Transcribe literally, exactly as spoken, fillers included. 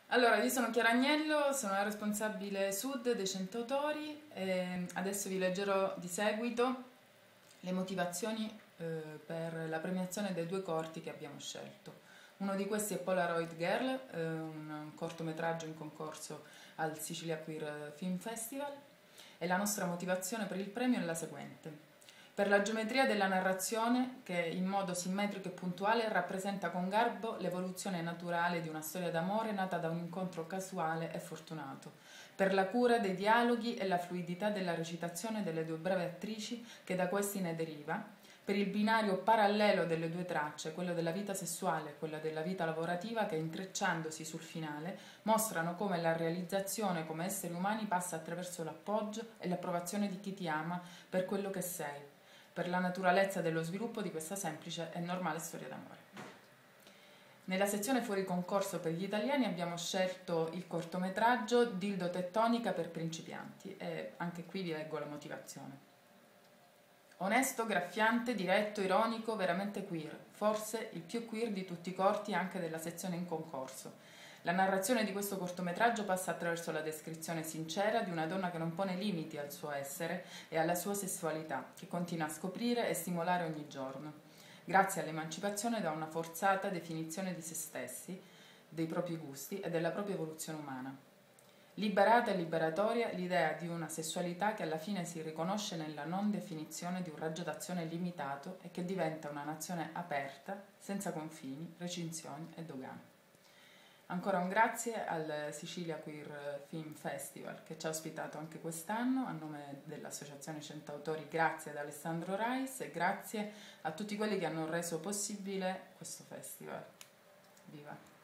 Allora, io sono Chiara Agnello, sono la responsabile Sud dei Centautori e adesso vi leggerò di seguito le motivazioni eh, per la premiazione dei due corti che abbiamo scelto. Uno di questi è Polaroid Girl, eh, un cortometraggio in concorso al Sicilia Queer Film Festival, e la nostra motivazione per il premio è la seguente. Per la geometria della narrazione, che in modo simmetrico e puntuale rappresenta con garbo l'evoluzione naturale di una storia d'amore nata da un incontro casuale e fortunato. Per la cura dei dialoghi e la fluidità della recitazione delle due brave attrici che da questi ne deriva. Per il binario parallelo delle due tracce, quello della vita sessuale e quello della vita lavorativa, che intrecciandosi sul finale mostrano come la realizzazione come esseri umani passa attraverso l'appoggio e l'approvazione di chi ti ama per quello che sei, per la naturalezza dello sviluppo di questa semplice e normale storia d'amore. Nella sezione fuori concorso per gli italiani abbiamo scelto il cortometraggio Dildo Tettonica per principianti e anche qui vi leggo la motivazione. Onesto, graffiante, diretto, ironico, veramente queer, forse il più queer di tutti i corti anche della sezione in concorso. La narrazione di questo cortometraggio passa attraverso la descrizione sincera di una donna che non pone limiti al suo essere e alla sua sessualità, che continua a scoprire e stimolare ogni giorno, grazie all'emancipazione da una forzata definizione di se stessi, dei propri gusti e della propria evoluzione umana. Liberata e liberatoria l'idea di una sessualità che alla fine si riconosce nella non definizione di un raggio d'azione limitato e che diventa una nazione aperta, senza confini, recinzioni e dogane. Ancora un grazie al Sicilia Queer Film Festival che ci ha ospitato anche quest'anno, a nome dell'Associazione Centautori grazie ad Alessandro Rais e grazie a tutti quelli che hanno reso possibile questo festival. Viva!